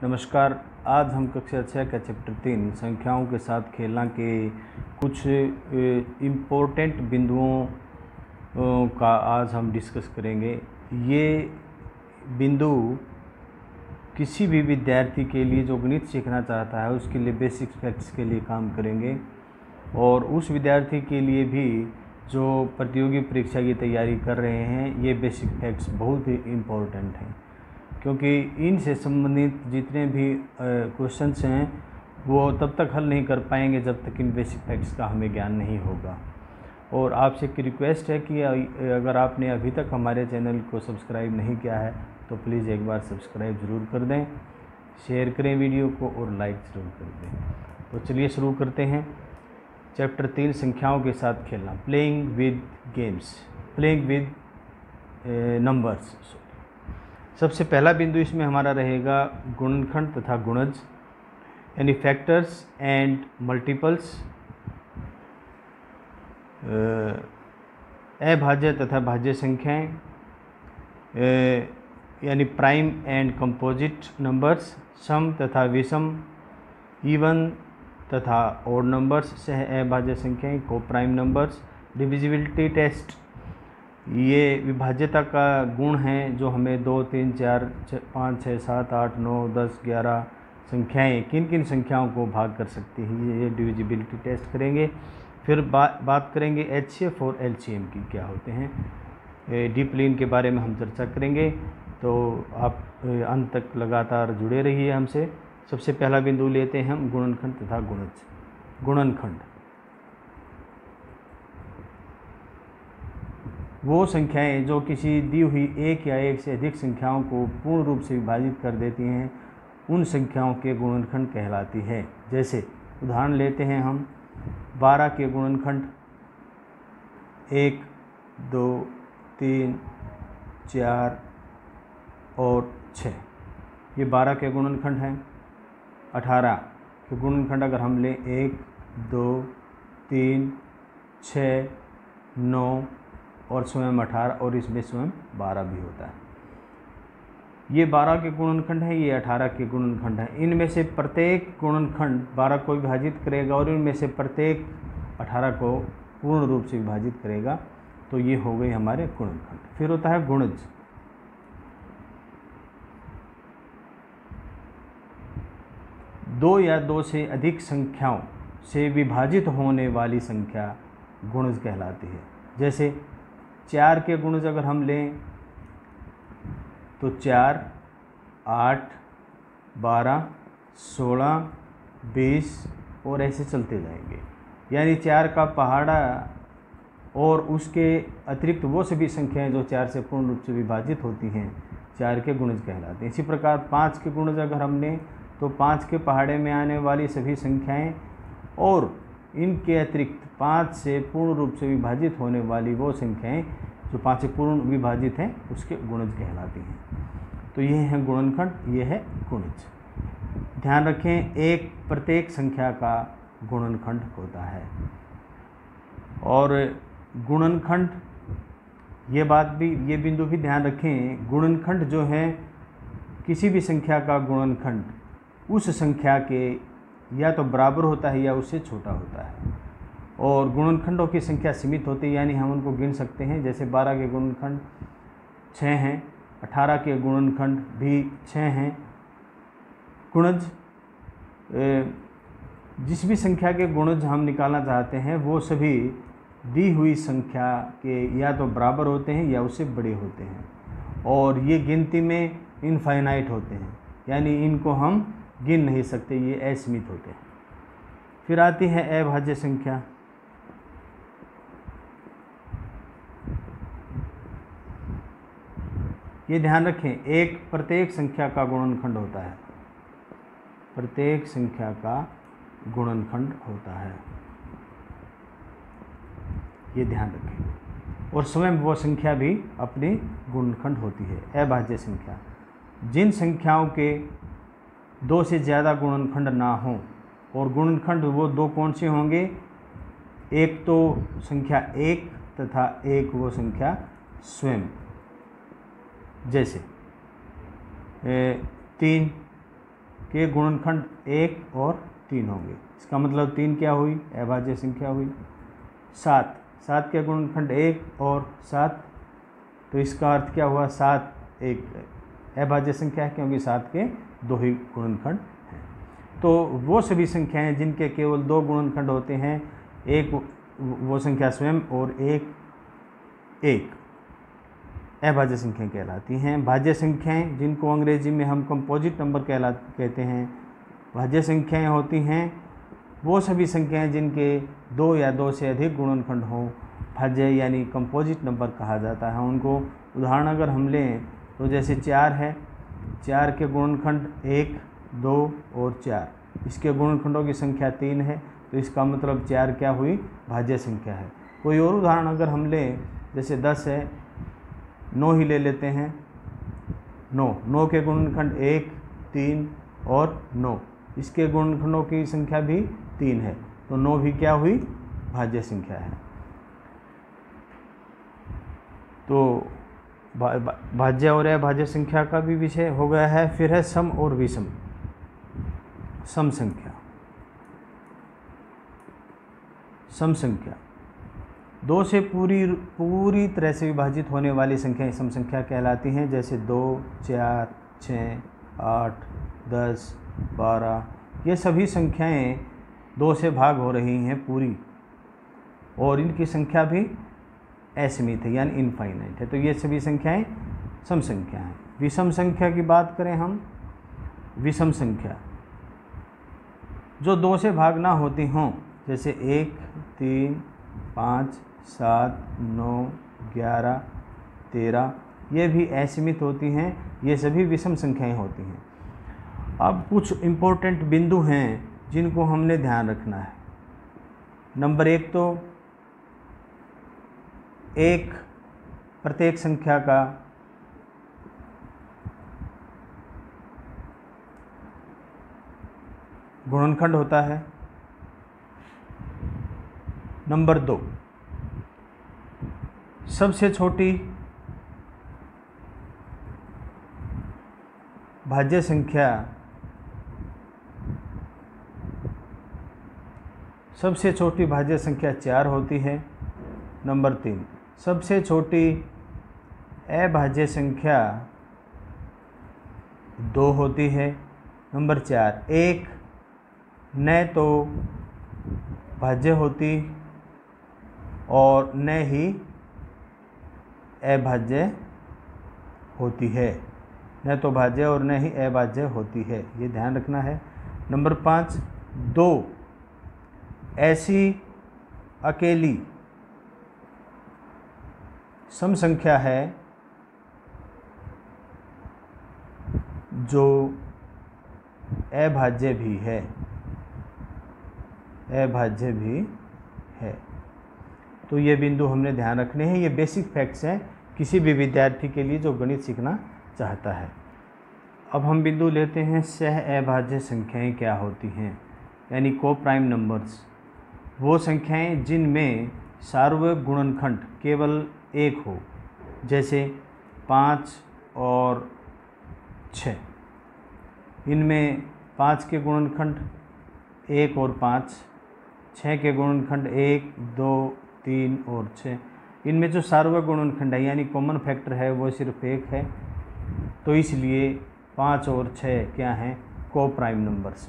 नमस्कार। आज हम कक्षा 6 का चैप्टर 3 संख्याओं के साथ खेलना के कुछ इम्पोर्टेंट बिंदुओं का आज हम डिस्कस करेंगे। ये बिंदु किसी भी विद्यार्थी के लिए जो गणित सीखना चाहता है उसके लिए बेसिक फैक्ट्स के लिए काम करेंगे, और उस विद्यार्थी के लिए भी जो प्रतियोगी परीक्षा की तैयारी कर रहे हैं ये बेसिक फैक्ट्स बहुत ही इम्पोर्टेंट हैं, क्योंकि इनसे संबंधित जितने भी क्वेश्चंस हैं वो तब तक हल नहीं कर पाएंगे जब तक इन बेसिक फैक्ट्स का हमें ज्ञान नहीं होगा। और आपसे एक रिक्वेस्ट है कि अगर आपने अभी तक हमारे चैनल को सब्सक्राइब नहीं किया है तो प्लीज़ एक बार सब्सक्राइब ज़रूर कर दें, शेयर करें वीडियो को और लाइक ज़रूर कर दें। तो चलिए शुरू करते हैं। चैप्टर 3 संख्याओं के साथ खेलना, playing with games, playing with numbers. सबसे पहला बिंदु इसमें हमारा रहेगा गुणनखंड तथा गुणज, यानी फैक्टर्स एंड मल्टीपल्स, अभाज्य तथा भाज्य संख्याएं, यानी प्राइम एंड कंपोजिट नंबर्स, सम तथा विषम, इवन तथा ऑड नंबर्स, सह अभाज्य संख्याएं, को प्राइम नंबर्स, डिविजिबिलिटी टेस्ट, ये विभाज्यता का गुण है जो हमें 2, 3, 4, 5, 6, 7, 8, 9, 10, 11 संख्याएं किन किन संख्याओं को भाग कर सकती हैं, ये डिविजिबिलिटी टेस्ट करेंगे। फिर बात करेंगे एचसीएफ और एलसीएम की क्या होते हैं, डीपली इनके बारे में हम चर्चा करेंगे। तो आप अंत तक लगातार जुड़े रहिए हमसे। सबसे पहला बिंदु लेते हैं हम गुणनखंड तथा गुणज। गुणनखंड वो संख्याएं जो किसी दी हुई एक या एक से अधिक संख्याओं को पूर्ण रूप से विभाजित कर देती हैं उन संख्याओं के गुणनखंड कहलाती है। जैसे उदाहरण लेते हैं हम 12 के गुणनखंड 1, 2, 3, 4 और 6, ये 12 के गुणनखंड हैं। 18 के गुणनखंड अगर हम लें 1, 2, 3, 6, 9 और स्वयं 18, और इसमें स्वयं 12 भी होता है। ये 12 के गुणनखंड है, ये 18 के गुणनखंड है। इनमें से प्रत्येक गुणनखंड 12 को विभाजित करेगा और इनमें से प्रत्येक 18 को पूर्ण रूप से विभाजित करेगा। तो ये हो गए हमारे गुणनखंड। फिर होता है गुणज। दो या दो से अधिक संख्याओं से विभाजित होने वाली संख्या गुणज कहलाती है। जैसे 4 के गुणज अगर हम लें तो 4, 8, 12, 16, 20 और ऐसे चलते जाएंगे। यानी 4 का पहाड़ा और उसके अतिरिक्त वो सभी संख्याएं जो 4 से पूर्ण रूप से विभाजित होती हैं 4 के गुणज कहलाते हैं। इसी प्रकार 5 के गुणज अगर हम लें तो 5 के पहाड़े में आने वाली सभी संख्याएं और इनके अतिरिक्त 5 से पूर्ण रूप से विभाजित होने वाली वो संख्याएं जो 5 से पूर्ण विभाजित हैं उसके गुणज कहलाती हैं। तो ये है गुणनखंड, ये है गुणज। ध्यान रखें, एक प्रत्येक संख्या का गुणनखंड होता है। और गुणनखंड, ये बिंदु भी ध्यान रखें, गुणनखंड जो है किसी भी संख्या का गुणनखंड उस संख्या के या तो बराबर होता है या उससे छोटा होता है। और गुणनखंडों की संख्या सीमित होती है, यानी हम उनको गिन सकते हैं। जैसे 12 के गुणनखंड 6 हैं, 18 के गुणनखंड भी 6 हैं। गुणज, जिस भी संख्या के गुणज हम निकालना चाहते हैं वो सभी दी हुई संख्या के या तो बराबर होते हैं या उससे बड़े होते हैं, और ये गिनती में इनफाइनाइट होते हैं, यानी इनको हम गिन नहीं सकते, ये असीमित होते हैं। फिर आती है अभाज्य संख्या। ये ध्यान रखें, एक प्रत्येक संख्या का गुणनखंड होता है, प्रत्येक संख्या का गुणनखंड होता है, ये ध्यान रखें। और स्वयं वो संख्या भी अपनी गुणनखंड होती है। अभाज्य संख्या, जिन संख्याओं के 2 से ज़्यादा गुणनखंड ना हों, और गुणनखंड वो 2 कौन से होंगे, एक तो संख्या 1 तथा एक वो संख्या स्वयं। जैसे 3, के गुणनखंड 1 और 3 होंगे। इसका मतलब 3 क्या हुई? अभाज्य संख्या हुई। 7 के गुणनखंड 1 और 7, तो इसका अर्थ क्या हुआ? 7 एक अभाज्य संख्या है, क्योंकि 7 के 2 ही गुणनखंड हैं। तो वो सभी संख्याएं जिनके केवल 2 गुणनखंड होते हैं, एक वो संख्या स्वयं और एक अभाज्य संख्या कहलाती हैं। भाज्य संख्याएं जिनको अंग्रेजी में हम कंपोजिट नंबर कहते हैं। भाज्य संख्याएं होती हैं वो सभी संख्याएं जिनके 2 या 2 से अधिक गुणनखंड हों, भाज्य यानी कंपोजिट नंबर कहा जाता है उनको। उदाहरण अगर हम लें तो जैसे 4 है, 4 के गुणनखंड 1, 2 और 4, इसके गुणनखंडों की संख्या 3 है, तो इसका मतलब 4 क्या हुई? भाज्य संख्या है। कोई और उदाहरण अगर हम लें, जैसे 10 है, 9 ही ले लेते हैं। 9 के गुणनखंड 1, 3 और 9, इसके गुणनखंडों की संख्या भी 3 है, तो 9 भी क्या हुई? भाज्य संख्या है। तो भाज्य और अभाज्य संख्या का भी विषय हो गया है। फिर है सम और विषम। सम संख्या, सम संख्या 2 से पूरी तरह से विभाजित होने वाली संख्याएं सम संख्या कहलाती हैं। जैसे 2, 4, 6, 8, 10, 12, ये सभी संख्याएं 2 से भाग हो रही हैं पूरी, और इनकी संख्या भी असीमित है यानी इनफाइनाइट है। तो ये सभी संख्याएं सम संख्या हैं। विषम संख्या की बात करें हम, विषम संख्या जो 2 से भाग ना होती हों, जैसे 1, 3, 5, 7, 9, 11, 13, ये भी असीमित होती हैं। ये सभी विषम संख्याएं होती हैं। अब कुछ इम्पोर्टेंट बिंदु हैं जिनको हमने ध्यान रखना है। नंबर 1 तो एक प्रत्येक संख्या का गुणनखंड होता है। नंबर 2, सबसे छोटी भाज्य संख्या सबसे छोटी भाज्य संख्या 4 होती है। नंबर 3, सबसे छोटी अभाज्य संख्या 2 होती है। नंबर 4, 1 न तो भाज्य होती और न ही अभाज्य होती है। न तो भाज्य और न ही अभाज्य होती है, ये ध्यान रखना है। नंबर 5, 2 ऐसी अकेली सम संख्या है जो अभाज्य भी है, अभाज्य भी है। तो ये बिंदु हमने ध्यान रखने हैं। ये बेसिक फैक्ट्स हैं किसी भी विद्यार्थी के लिए जो गणित सीखना चाहता है। अब हम बिंदु लेते हैं सह अभाज्य संख्याएं क्या होती हैं, यानी को प्राइम नंबर्स। वो संख्याएं जिनमें सार्वत्रिक गुणनखंड केवल 1 हो, जैसे 5 और 6। इनमें 5 के गुणनखंड 1 और 5, 6 के गुणनखंड 1, 2, 3 और 6। इनमें जो सार्वत्रिक गुणनखंड है यानी कॉमन फैक्टर है वो सिर्फ 1 है, तो इसलिए 5 और 6 क्या हैं? को प्राइम नंबर्स।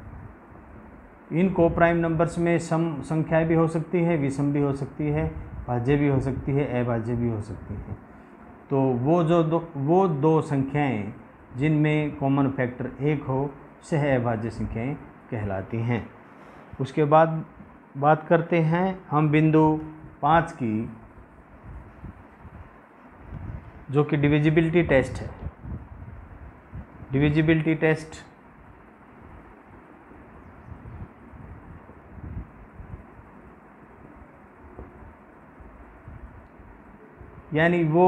इन को प्राइम नंबर्स में सम संख्याएं भी हो सकती है, विषम भी हो सकती है, भाज्य भी हो सकती है, अभाज्य भी हो सकती है। तो वो दो संख्याएं जिनमें कॉमन फैक्टर 1 हो, सह अभाज्य संख्याएं कहलाती हैं। उसके बाद बात करते हैं हम बिंदु 5 की, जो कि डिविजिबिलिटी टेस्ट है। डिविजिबिलिटी टेस्ट यानी वो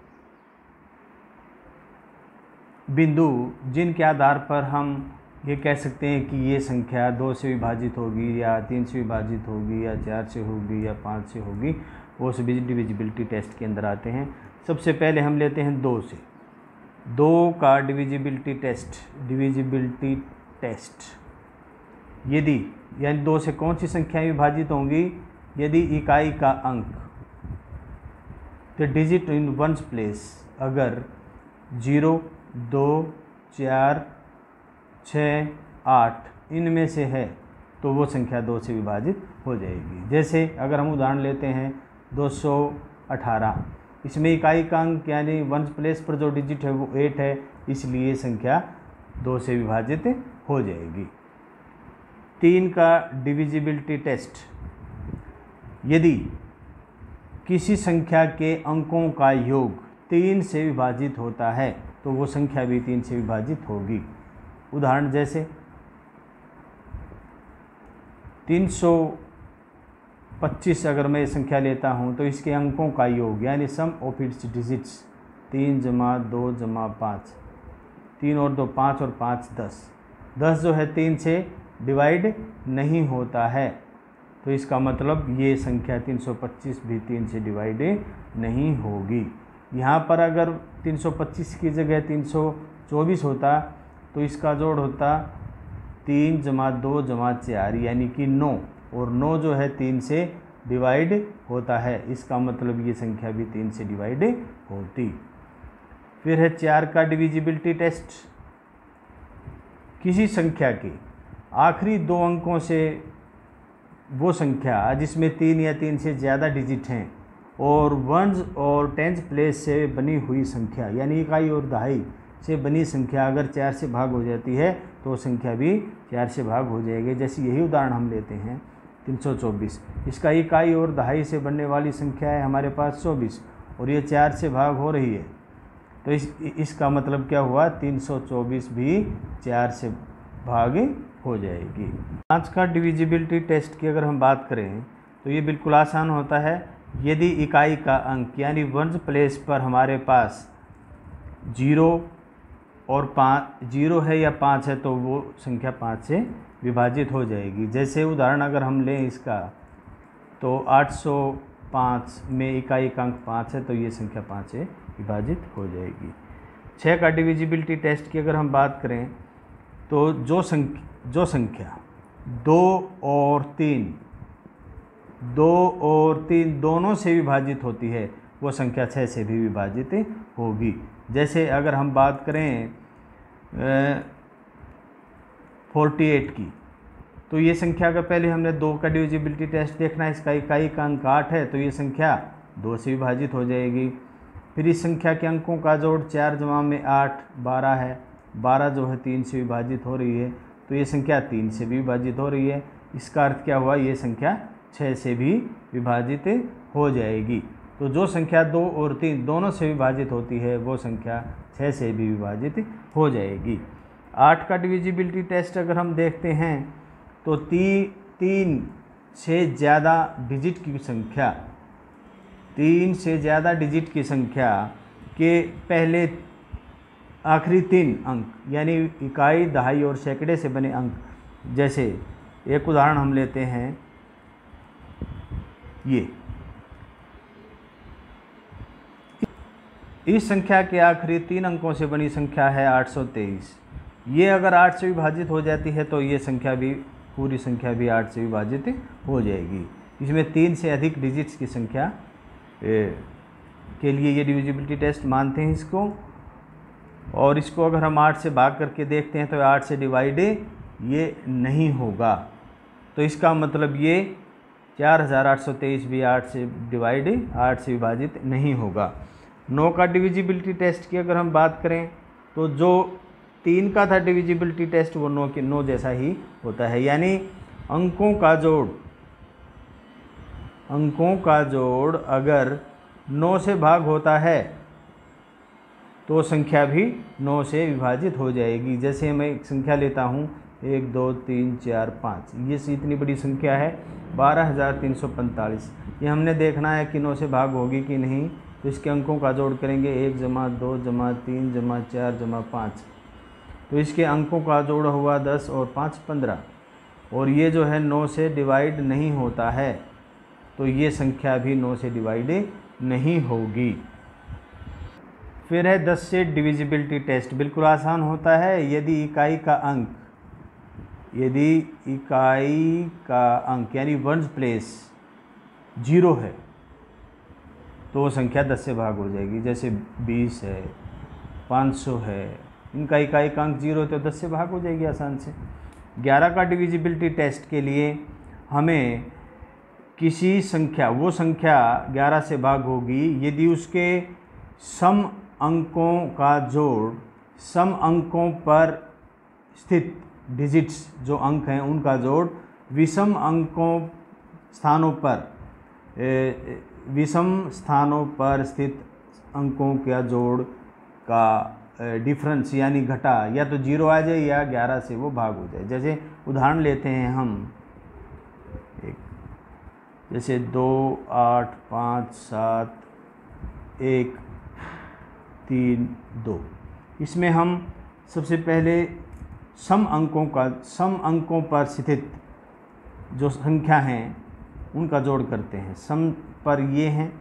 बिंदु जिनके आधार पर हम ये कह सकते हैं कि ये संख्या 2 से विभाजित होगी या 3 से विभाजित होगी या 4 से होगी या 5 से होगी, वो सभी डिविजिबिलिटी टेस्ट के अंदर आते हैं। सबसे पहले हम लेते हैं 2 से। 2 का डिविजिबिलिटी टेस्ट। यदि यानी 2 से कौन सी संख्याएं विभाजित होंगी? यदि इकाई का अंक the digit in ones place अगर 0, 2, 4, 6, 8 इनमें से है तो वो संख्या 2 से विभाजित हो जाएगी। जैसे अगर हम उदाहरण लेते हैं 218, इसमें इकाई का अंक यानी वंस प्लेस पर जो डिजिट है वो 8 है, इसलिए संख्या 2 से विभाजित हो जाएगी। 3 का डिविजिबिलिटी टेस्ट। यदि किसी संख्या के अंकों का योग 3 से विभाजित होता है तो वो संख्या भी 3 से विभाजित होगी। उदाहरण जैसे 325 अगर मैं संख्या लेता हूँ तो इसके अंकों का योग यानी सम ऑफ इट्स डिजिट्स 3 जमा 2 जमा 5, 3 और 2 5 और 5 10। 10 जो है 3 से डिवाइड नहीं होता है, तो इसका मतलब ये संख्या 325 भी 3 से डिवाइड नहीं होगी। यहाँ पर अगर 325 की जगह 324 होता तो इसका जोड़ होता 3 जमा 2 जमा 4 यानी कि 9, और 9 जो है 3 से डिवाइड होता है, इसका मतलब ये संख्या भी 3 से डिवाइड होती। फिर है 4 का डिविजिबिलिटी टेस्ट। किसी संख्या के आखिरी 2 अंकों से वो संख्या जिसमें 3 या 3 से ज़्यादा डिजिट हैं और वंस और टेंस प्लेस से बनी हुई संख्या यानी इकाई और दहाई से बनी संख्या अगर 4 से भाग हो जाती है तो संख्या भी 4 से भाग हो जाएगी। जैसे यही उदाहरण हम लेते हैं 324, इसका इकाई और दहाई से बनने वाली संख्या है हमारे पास 24 और ये 4 से भाग हो रही है, तो इसका मतलब क्या हुआ? 324 भी 4 से भाग हो जाएगी। 5 का डिविजिबिलिटी टेस्ट की अगर हम बात करें तो ये बिल्कुल आसान होता है। यदि इकाई का अंक यानी वंस प्लेस पर हमारे पास 0 और 0 है या 5 है तो वो संख्या 5 से विभाजित हो जाएगी। जैसे उदाहरण अगर हम लें इसका तो 805 में इकाई का अंक 5 है तो ये संख्या 5 से विभाजित हो जाएगी। 6 का डिविजिबिलिटी टेस्ट की अगर हम बात करें तो जो संख्या 2 और 3 दोनों से विभाजित होती है वो संख्या 6 से भी विभाजित होगी। जैसे अगर हम बात करें 48 की तो ये संख्या का पहले हमने 2 का डिविजिबिलिटी टेस्ट देखना है। इसका इकाई का अंक 8 है तो ये संख्या 2 से विभाजित हो जाएगी। फिर इस संख्या के अंकों का जोड़ 4 जमा में 8 12 है, 12 जो है 3 से विभाजित हो रही है तो ये संख्या 3 से भी विभाजित हो रही है। इसका अर्थ क्या हुआ? ये संख्या 6 से भी विभाजित हो जाएगी। तो जो संख्या 2 और 3 दोनों से विभाजित होती है वो संख्या 6 से भी विभाजित हो जाएगी। 8 का डिविजिबिलिटी टेस्ट अगर हम देखते हैं तो 3 से ज़्यादा डिजिट की संख्या 3 से ज़्यादा डिजिट की संख्या के पहले आखिरी 3 अंक यानी इकाई दहाई और सैकड़े से बने अंक, जैसे एक उदाहरण हम लेते हैं ये इस संख्या के आखिरी 3 अंकों से बनी संख्या है 823। ये अगर 8 से विभाजित हो जाती है तो ये संख्या भी पूरी संख्या भी 8 से विभाजित हो जाएगी। इसमें 3 से अधिक डिजिट्स की संख्या के लिए ये डिविजिबिलिटी टेस्ट मानते हैं इसको, और इसको अगर हम 8 से भाग करके देखते हैं तो 8 से डिवाइड ये नहीं होगा। तो इसका मतलब ये 4823 भी 8 से डिवाइड 8 से विभाजित नहीं होगा। 9 का डिविजिबिलिटी टेस्ट की अगर हम बात करें तो जो 3 का था डिविजिबिलिटी टेस्ट वो 9 जैसा ही होता है, यानी अंकों का जोड़ अगर 9 से भाग होता है तो संख्या भी 9 से विभाजित हो जाएगी। जैसे मैं एक संख्या लेता हूँ 1 2 3 4 5, ये इतनी बड़ी संख्या है 12345। ये हमने देखना है कि 9 से भाग होगी कि नहीं, तो इसके अंकों का जोड़ करेंगे 1 जमा 2 जमा 3 जमा 4 जमा 5, तो इसके अंकों का जोड़ हुआ 10 और 5 15, और ये जो है 9 से डिवाइड नहीं होता है तो ये संख्या भी 9 से डिवाइड नहीं होगी। फिर है 10 से डिविजिबिलिटी टेस्ट, बिल्कुल आसान होता है। यदि इकाई का अंक यदि इकाई का अंक यानी वंस प्लेस 0 है तो वो संख्या 10 से भाग हो जाएगी। जैसे 20 है, 500 है, इनका इकाई का अंक 0 है तो 10 से भाग हो जाएगी आसान से। 11 का डिविजिबिलिटी टेस्ट के लिए हमें किसी संख्या, वो संख्या 11 से भाग होगी यदि उसके सम अंकों का जोड़, सम अंकों पर स्थित डिजिट्स जो अंक हैं उनका जोड़ विषम अंकों स्थानों पर विषम स्थानों पर स्थित अंकों का जोड़ का डिफरेंस यानी घटा या तो 0 आ जाए या 11 से वो भाग हो जाए। जैसे उदाहरण लेते हैं हम एक, जैसे 2, 8, 5, 7, 1, 3, 2। इसमें हम सबसे पहले सम अंकों पर स्थित जो संख्या हैं उनका जोड़ करते हैं। सम पर ये हैं,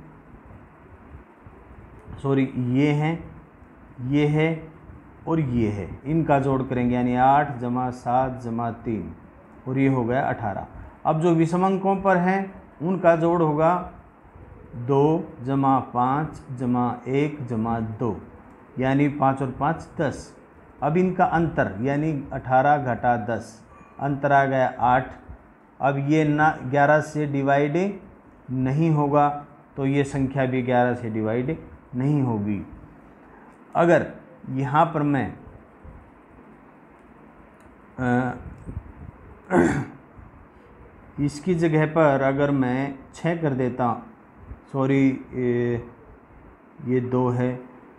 ये हैं, ये है और ये है, इनका जोड़ करेंगे यानी 8 + 7 + 3 और ये हो गया 18। अब जो विषम अंकों पर हैं उनका जोड़ होगा 2 + 5 + 1 + 2 यानी 5 और 5 10। अब इनका अंतर यानी 18 घटा 10, अंतर आ गया 8। अब ये ना 11 से डिवाइड नहीं होगा तो ये संख्या भी 11 से डिवाइड नहीं होगी। अगर यहाँ पर मैं इसकी जगह पर अगर मैं 6 कर देता हूँ, सॉरी ये 2 है,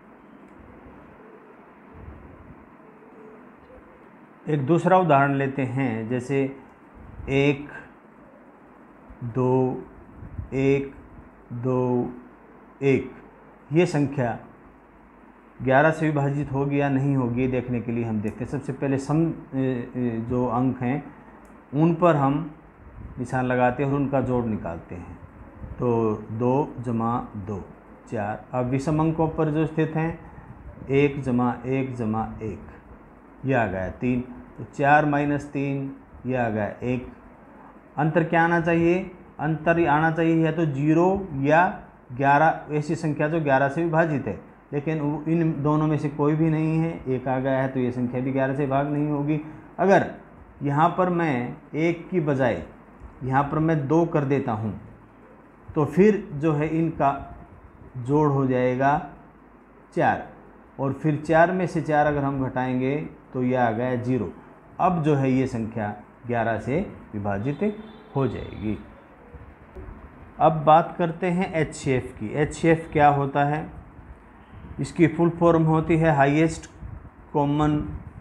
एक दूसरा उदाहरण लेते हैं। जैसे 1, 2, 1, 2, 1, ये संख्या 11 से विभाजित होगी या नहीं होगी देखने के लिए हम देखते हैं। सबसे पहले सम जो अंक हैं उन पर हम निशान लगाते हैं और उनका जोड़ निकालते हैं। तो 2 + 2 4। अब विषम अंकों पर जो स्थित हैं 1 + 1 + 1, ये आ गया 3। तो 4 - 3 ये आ गया 1। अंतर क्या आना चाहिए? अंतर आना चाहिए या तो 0 या 11, ऐसी संख्या जो 11 से विभाजित है, लेकिन इन दोनों में से कोई भी नहीं है, 1 आ गया है तो ये संख्या भी 11 से भाग नहीं होगी। अगर यहाँ पर मैं 1 की बजाय यहाँ पर मैं 2 कर देता हूँ तो फिर जो है इनका जोड़ हो जाएगा 4 और फिर 4 में से 4 अगर हम घटाएंगे तो यह आ गया 0। अब जो है ये संख्या 11 से विभाजित हो जाएगी। अब बात करते हैं HCF की। HCF क्या होता है? इसकी फुल फॉर्म होती है हाईएस्ट कॉमन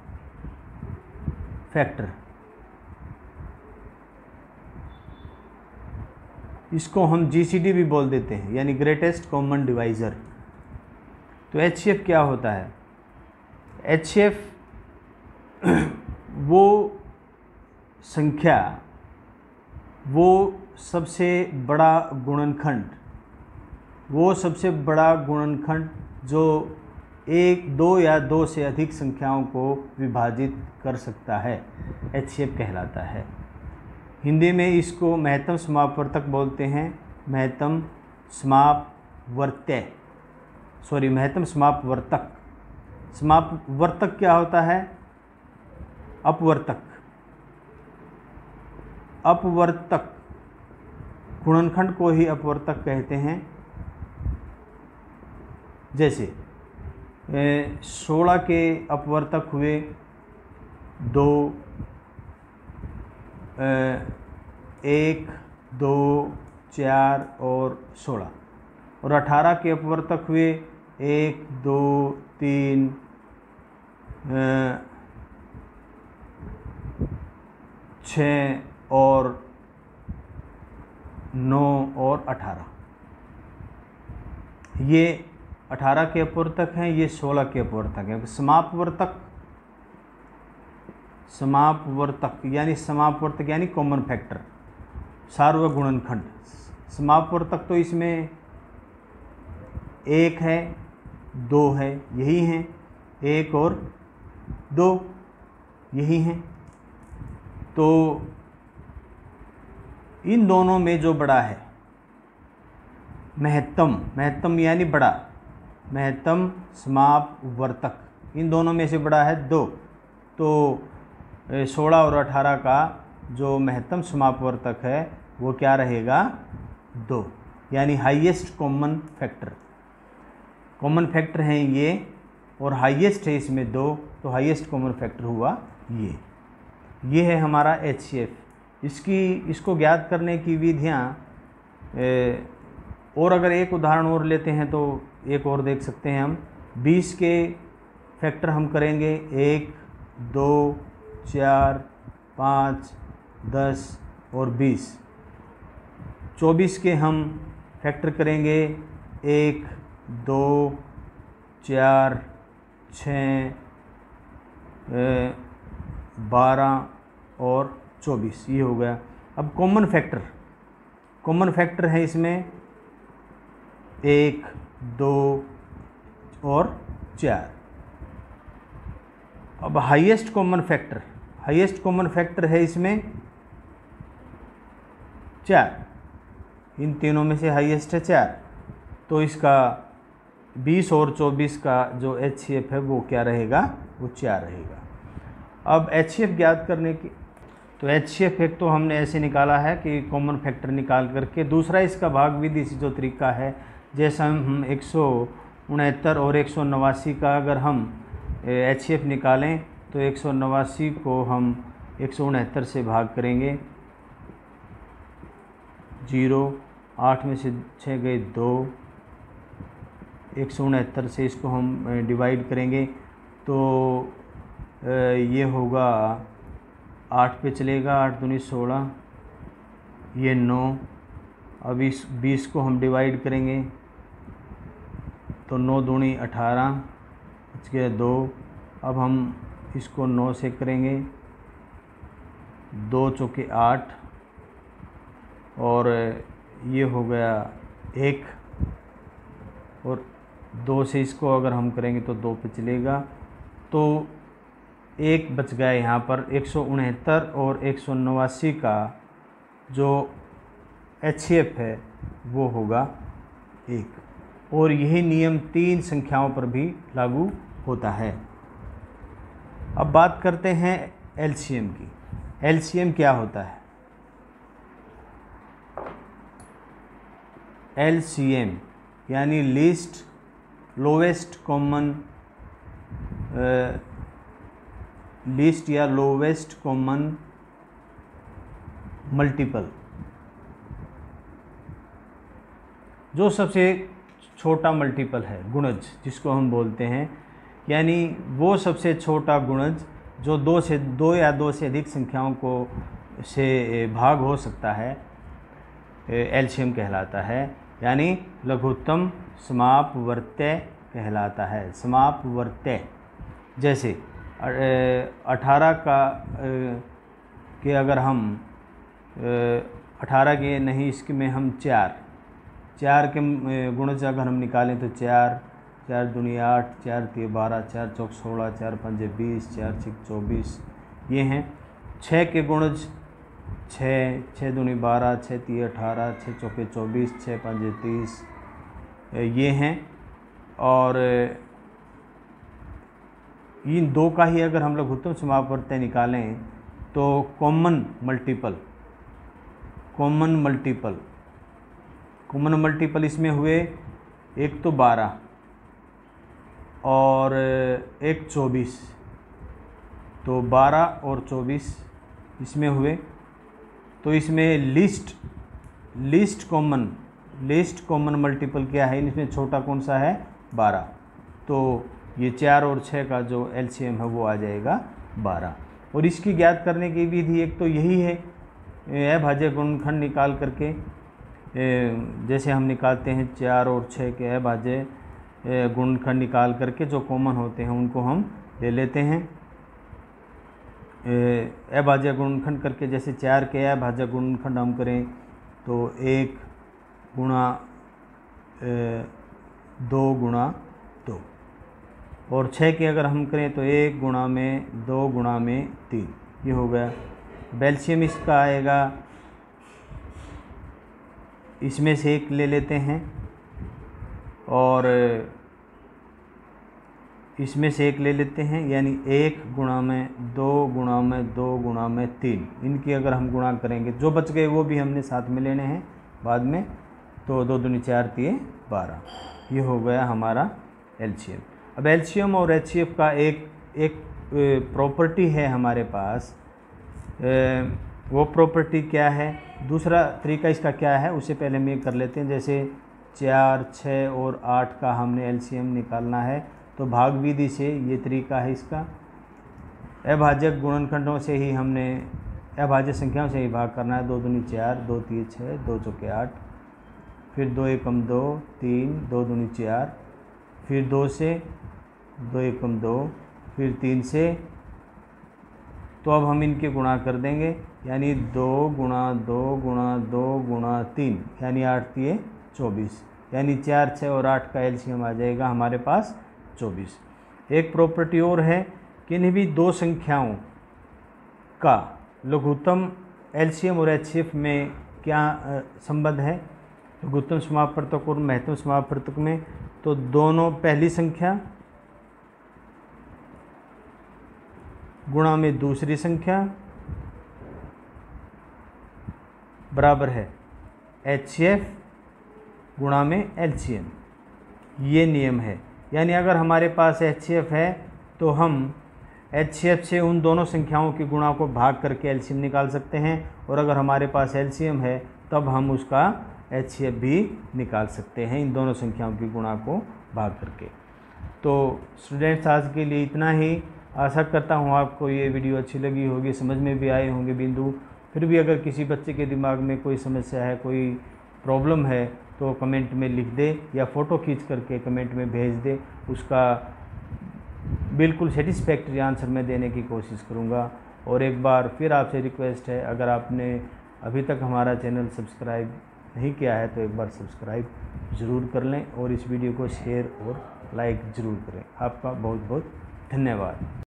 फैक्टर। इसको हम GCD भी बोल देते हैं यानी ग्रेटेस्ट कॉमन डिवाइज़र। तो HCF क्या होता है? HCF वो संख्या, वो सबसे बड़ा गुणनखंड जो 1, 2 या 2 से अधिक संख्याओं को विभाजित कर सकता है, HCF कहलाता है। हिंदी में इसको महत्तम समापवर्तक बोलते हैं। महत्तम समापवर्तक। समापवर्तक क्या होता है? अपवर्तक गुणनखंड को ही अपवर्तक कहते हैं। जैसे 16 के अपवर्तक हुए 2, 1, 2, 4 और 16, और 18 के अपवर्तक हुए 1, 2, 3, 6 और 9 और 18। ये 18 के अपवर्तक हैं, ये 16 के अपवर्तक हैं। समापवर्तक यानी कॉमन फैक्टर, सार्वगुणनखंड। समापवर्तक तो इसमें 1 है, 2 है, यही हैं, 1 और 2 यही हैं। तो इन दोनों में जो बड़ा है, महत्तम यानी बड़ा, महत्तम समापवर्तक, इन दोनों में से बड़ा है 2। तो 16 और 18 का जो महत्तम समापवर्तक है वो क्या रहेगा? 2, यानी highest common factor. Common factor हैं ये और हाईएस्ट है इसमें 2, तो हाईएस्ट कॉमन फैक्टर हुआ ये है हमारा HCF। इसको ज्ञात करने की विधियाँ, और अगर एक उदाहरण और लेते हैं तो एक और देख सकते हैं हम। 20 के फैक्टर हम करेंगे 1, 2, 4, 5, 10 और 20। 24 के हम फैक्टर करेंगे 1, 2, 4, 6, 12 और 24, ये हो गया। अब कॉमन फैक्टर है इसमें 1, 2 और 4। अब हाईएस्ट कॉमन फैक्टर है इसमें 4, इन तीनों में से हाईएस्ट है 4। तो इसका 20 और 24 का जो HCF है वो क्या रहेगा? वो 4 रहेगा। अब HCF ज्ञात करने की, तो HCF एक तो हमने ऐसे निकाला है कि कॉमन फैक्टर निकाल करके। दूसरा इसका भाग विधि से जो तरीका है, जैसा हम 169 और 189 का अगर हम HCF निकालें तो 189 को हम 169 से भाग करेंगे, 0, 8 में से 6 गए 2, 169 से इसको हम डिवाइड करेंगे तो ये होगा 8 पे चलेगा, 8 दूनी 16, ये 9। अब इस 20 को हम डिवाइड करेंगे तो 9 दूनी 18, बच गया 2। अब हम इसको 9 से करेंगे, 2 चौके 8 और ये हो गया 1, और 2 से इसको अगर हम करेंगे तो 2 पे चलेगा, तो 1 बच गया यहाँ पर। 169 और 189 का जो HCF है वो होगा 1। और यही नियम 3 संख्याओं पर भी लागू होता है। अब बात करते हैं LCM की। LCM क्या होता है? LCM यानी लीस्ट लोवेस्ट कॉमन, लीस्ट या लोवेस्ट कॉमन मल्टीपल, जो सबसे छोटा मल्टीपल है, गुणज जिसको हम बोलते हैं, यानी वो सबसे छोटा गुणज जो 2 या 2 से अधिक संख्याओं को से भाग हो सकता है, LCM कहलाता है, यानी लघुत्तम समापवर्त्य कहलाता है। समापवर्त्य जैसे 18 का के अगर हम 18 के नहीं, इसके में हम 4 के गुणज अगर हम निकालें तो 4 दूनी 8, 4 तीन 12, 4 चौक 16, 4 पंजे 20, 4 छक 24, ये हैं। 6 के गुणज 6 दूनी 12, 6 तीन 18, 6 चौके 24, 6 पंजे 30, ये हैं। और इन 2 का ही अगर हम लघुत्तम समापवर्त्य निकालें तो कॉमन मल्टीपल इसमें हुए, एक तो 12 और एक 24, तो 12 और 24 इसमें हुए। तो इसमें लीस्ट कॉमन मल्टीपल क्या है? इसमें छोटा कौन सा है? 12। तो ये 4 और 6 का जो LCM है वो आ जाएगा 12। और इसकी ज्ञात करने की विधि एक तो यही है, अभाज्य गुणनखंड निकाल करके, जैसे हम निकालते हैं 4 और 6 के अभाज्य गुणनखंड निकाल करके जो कॉमन होते हैं उनको हम ले लेते हैं। अभाज्य गुणनखंड करके जैसे 4 के अभाज्य गुणनखंड हम करें तो 1 गुणा 2 गुणा 2, और 6 के अगर हम करें तो 1 गुणा में 2 गुणा में 3, ये हो गया। एलसीएम इसका आएगा, इसमें से एक ले लेते हैं और इसमें से एक ले लेते हैं, यानी 1 गुणा में 2 गुणा में 2 गुणा में 3, इनकी अगर हम गुणा करेंगे जो बच गए वो भी हमने साथ में लेने हैं बाद में, तो 2 दूनी 4 3 12, ये हो गया हमारा एलसीएम। अब एलसीएम और एचसीएफ का एक प्रॉपर्टी है हमारे पास, वो प्रॉपर्टी क्या है, दूसरा तरीका इसका क्या है उसे पहले हम ये कर लेते हैं। जैसे 4, 6 और 8 का हमने एलसीएम निकालना है तो भाग विधि से ये तरीका है इसका। अभाजक गुणनखंडों से ही हमने, अभाज्य संख्याओं से ही भाग करना है। 2 दूनी 4, 2 3 6, 2 चौके 8, फिर 2 एकम 2 3, 2 दूनी 4, फिर 2 से 2 एकम 2, फिर 3 से, तो अब हम इनके गुणा कर देंगे, यानी 2 गुणा 2 गुणा 2 गुणा 3, यानी 8 3 24, यानी 4, 6 और 8 का एलसीएम आ जाएगा हमारे पास 24। एक प्रॉपर्टी और है कि इन्हीं भी दो संख्याओं का लघुत्तम एलसीएम और एचसीएफ में क्या संबंध है, लघुत्तम समापवर्तक और महत्तम समापवर्तक में, तो दोनों पहली संख्या गुणा में दूसरी संख्या बराबर है एचसीएफ गुणा में एलसीएम, ये नियम है। यानी अगर हमारे पास एचसीएफ है तो हम एचसीएफ से उन दोनों संख्याओं की गुणा को भाग करके एलसीएम निकाल सकते हैं, और अगर हमारे पास एलसीएम है तब हम उसका एचसीएफ भी निकाल सकते हैं इन दोनों संख्याओं की गुणा को भाग करके। तो स्टूडेंट्स आज के लिए इतना ही। आशा करता हूँ आपको ये वीडियो अच्छी लगी होगी, समझ में भी आए होंगे बिंदु। फिर भी अगर किसी बच्चे के दिमाग में कोई समस्या है, कोई प्रॉब्लम है, तो कमेंट में लिख दे या फ़ोटो खींच करके कमेंट में भेज दे, उसका बिल्कुल सेटिस्फैक्ट्री आंसर मैं देने की कोशिश करूँगा। और एक बार फिर आपसे रिक्वेस्ट है, अगर आपने अभी तक हमारा चैनल सब्सक्राइब नहीं किया है तो एक बार सब्सक्राइब ज़रूर कर लें और इस वीडियो को शेयर और लाइक ज़रूर करें। आपका बहुत बहुत धन्यवाद।